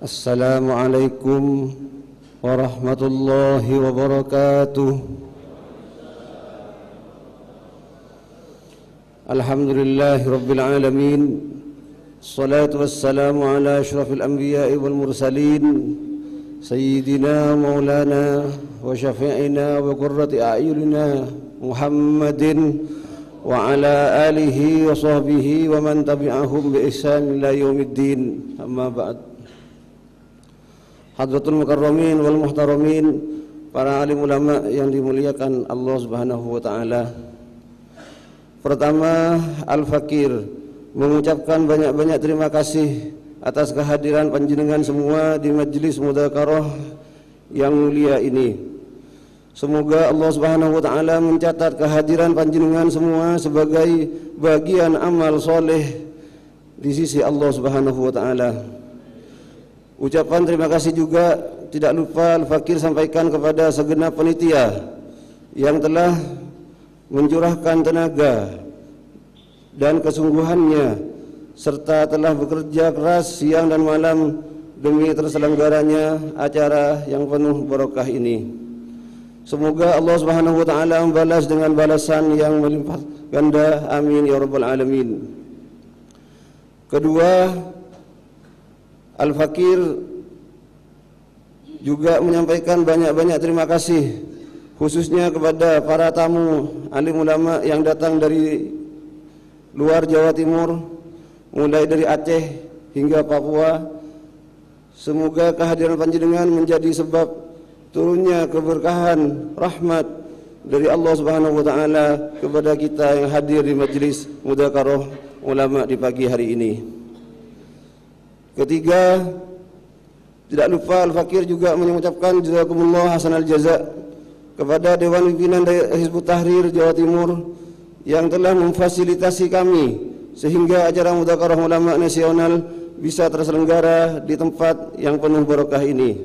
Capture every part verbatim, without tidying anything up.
Assalamualaikum warahmatullahi wabarakatuh. Alhamdulillahi rabbil alamin. Salatu wassalamu ala asyrafil anbiya'i wal mursalin, sayyidina maulana wa syafi'ina wa qurrati a'yunina Muhammadin wa ala alihi wa sahbihi wa man tabi'ahum bi ihsan ila yaumiddin. Amma ba'd. Hadratul mukarramin wal muhtaramin, para alim ulama yang dimuliakan Allah Subhanahu wa taala. Pertama, Al-Fakir mengucapkan banyak-banyak terima kasih atas kehadiran panjenengan semua di majelis mudzakarah yang mulia ini. Semoga Allah Subhanahu wa taala mencatat kehadiran panjenengan semua sebagai bagian amal soleh di sisi Allah Subhanahu wa taala. Ucapan terima kasih juga tidak lupa Al-Fakir sampaikan kepada segenap panitia yang telah mencurahkan tenaga dan kesungguhannya serta telah bekerja keras siang dan malam demi terselenggaranya acara yang penuh barokah ini. Semoga Allah Subhanahu wa taala membalas dengan balasan yang melimpah ganda. Amin ya rabbal alamin. Kedua, Al-Fakir juga menyampaikan banyak-banyak terima kasih khususnya kepada para tamu alim ulama yang datang dari luar Jawa Timur, mulai dari Aceh hingga Papua. Semoga kehadiran panjenengan menjadi sebab turunnya keberkahan rahmat dari Allah Subhanahu wa taala kepada kita yang hadir di majelis mudzakarah ulama di pagi hari ini. Ketiga, tidak lupa Al-Fakir juga mengucapkan jazakumullah hasanal jaza kepada Dewan Pimpinan Hizbut Tahrir Jawa Timur yang telah memfasilitasi kami sehingga acara mudzakarah ulama nasional bisa terselenggara di tempat yang penuh barokah ini.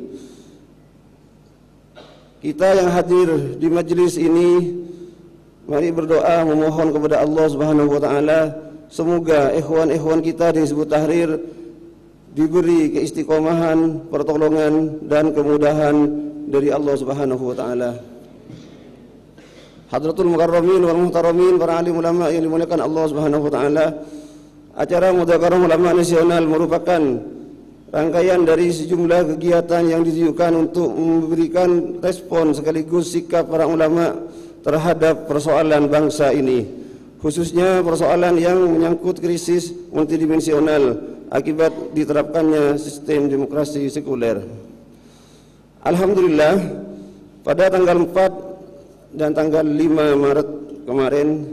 Kita yang hadir di majelis ini, mari berdoa memohon kepada Allah Subhanahu wa taala semoga ikhwan-ikhwan kita di Hizbut Tahrir diberi keistiqomahan, pertolongan dan kemudahan dari Allah Subhanahu wa taala. Hadratul mukarramin wal muhtaramin, para alim ulama yang dimuliakan Allah Subhanahu wa taala, acara mudzakarah ulama nasional merupakan rangkaian dari sejumlah kegiatan yang ditujukan untuk memberikan respon sekaligus sikap para ulama terhadap persoalan bangsa ini, khususnya persoalan yang menyangkut krisis multidimensional akibat diterapkannya sistem demokrasi sekuler. Alhamdulillah, pada tanggal empat dan tanggal lima Maret kemarin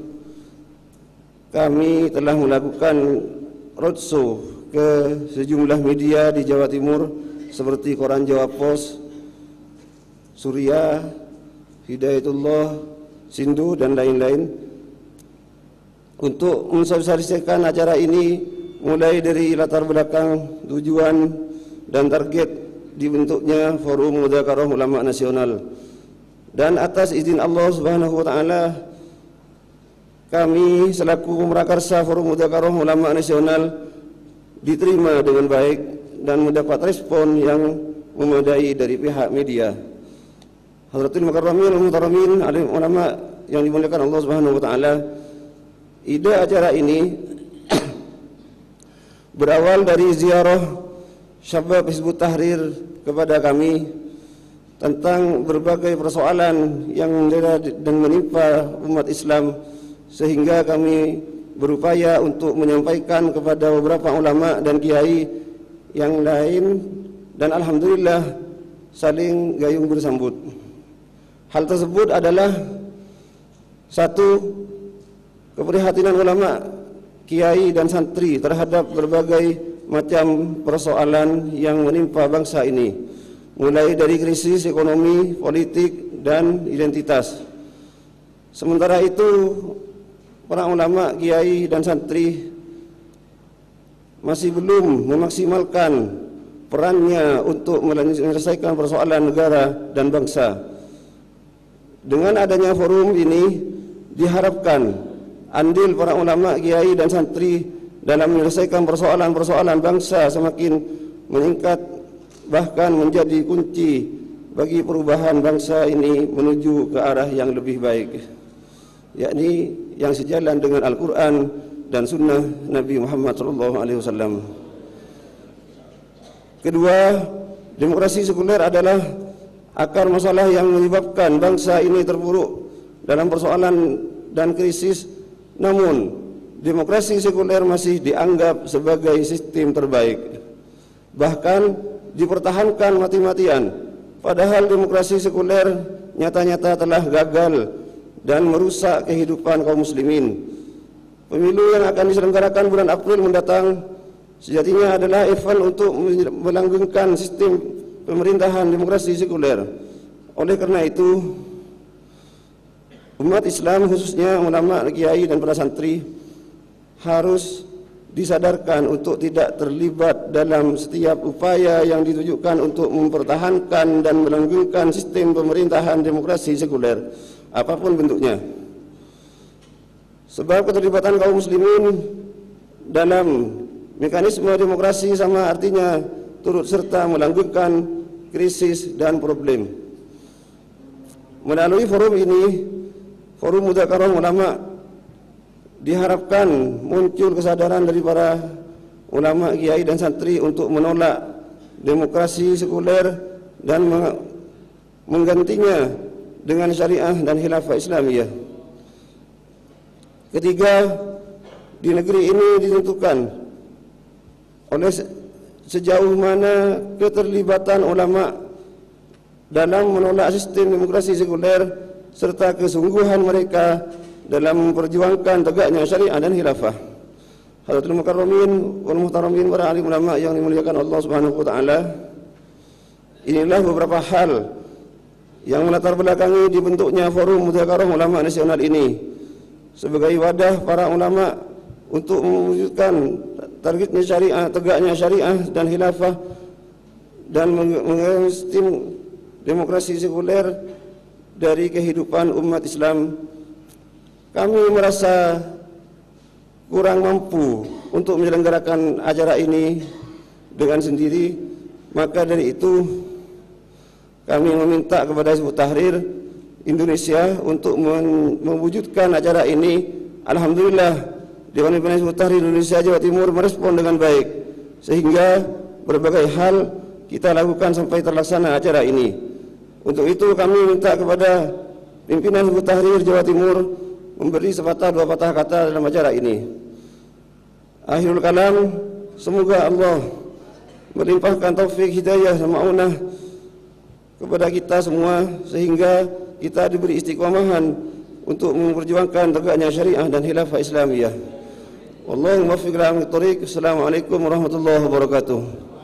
kami telah melakukan roadshow ke sejumlah media di Jawa Timur seperti Koran Jawa Pos, Surya, Hidayatullah, Sindu dan lain-lain untuk mensosialisasikan acara ini, mulai dari latar belakang, tujuan dan target dibentuknya Forum Mudzakarah Ulama Nasional. Dan atas izin Allah Subhanahu wa taala, kami selaku Pemrakarsa Forum Mudzakarah Ulama Nasional diterima dengan baik dan mendapat respon yang memadai dari pihak media. Hadratul mukarramin wal muhtaramin, alim ulama yang dimuliakan Allah Subhanahu wa taala, ide acara ini berawal dari ziarah Syabab Hizbut Tahrir kepada kami tentang berbagai persoalan yang mendera dan menimpa umat Islam, sehingga kami berupaya untuk menyampaikan kepada beberapa ulama dan kiai yang lain, dan alhamdulillah saling gayung bersambut. Hal tersebut adalah satu, keprihatinan ulama, kiai dan santri terhadap berbagai macam persoalan yang menimpa bangsa ini, mulai dari krisis ekonomi, politik, dan identitas. Sementara itu, para ulama, kiai dan santri masih belum memaksimalkan perannya untuk menyelesaikan persoalan negara dan bangsa. Dengan adanya forum ini diharapkan andil para ulama, kiai dan santri dalam menyelesaikan persoalan-persoalan bangsa semakin meningkat bahkan menjadi kunci bagi perubahan bangsa ini menuju ke arah yang lebih baik, yakni yang sejalan dengan Al-Quran dan Sunnah Nabi Muhammad Sallallahu Alaihi Wasallam. Kedua, demokrasi sekuler adalah akar masalah yang menyebabkan bangsa ini terpuruk dalam persoalan dan krisis. Namun, demokrasi sekuler masih dianggap sebagai sistem terbaik, bahkan dipertahankan mati-matian, padahal demokrasi sekuler nyata-nyata telah gagal dan merusak kehidupan kaum muslimin. Pemilu yang akan diselenggarakan bulan April mendatang sejatinya adalah event untuk melanggengkan sistem pemerintahan demokrasi sekuler. Oleh karena itu, umat Islam khususnya ulama, kiai dan para santri harus disadarkan untuk tidak terlibat dalam setiap upaya yang ditujukan untuk mempertahankan dan melanggengkan sistem pemerintahan demokrasi sekuler, apapun bentuknya. Sebab keterlibatan kaum muslimin dalam mekanisme demokrasi sama artinya turut serta melanggengkan krisis dan problem. Melalui forum ini, Forum Mudzakarah Ulama, diharapkan muncul kesadaran dari para ulama, kiai dan santri untuk menolak demokrasi sekuler dan menggantinya dengan syariah dan khilafah Islamiyah. Ketiga, di negeri ini ditentukan oleh sejauh mana keterlibatan ulama dalam menolak sistem demokrasi sekuler serta kesungguhan mereka dalam memperjuangkan tegaknya syariah dan khilafah. Hadirin mukarramin wal muhtaramin, para alim ulama yang dimuliakan Allah Subhanahu wa taala, inilah beberapa hal yang melatar belakangi dibentuknya Forum Mudzakarah Ulama Nasional ini sebagai wadah para ulama untuk mewujudkan targetnya syariah, tegaknya syariah dan khilafah, dan mengestim demokrasi sekuler dari kehidupan umat Islam. Kami merasa kurang mampu untuk menyelenggarakan acara ini dengan sendiri, maka dari itu kami meminta kepada Hizbut Tahrir Indonesia untuk mewujudkan acara ini. Alhamdulillah, Dewan Pimpinan Hizbut Tahrir Indonesia Jawa Timur merespon dengan baik, sehingga berbagai hal kita lakukan sampai terlaksana acara ini. Untuk itu kami minta kepada pimpinan Hizbut Tahrir Jawa Timur memberi sepatah dua patah kata dalam acara ini. Akhirul kalam, semoga Allah melimpahkan taufik, hidayah dan ma'unah kepada kita semua sehingga kita diberi istiqomahan untuk memperjuangkan tegaknya syariah dan khilafah Islamiyah. Wallahu muwaffiq ila aqwamit thoriq. Assalamualaikum warahmatullahi wabarakatuh.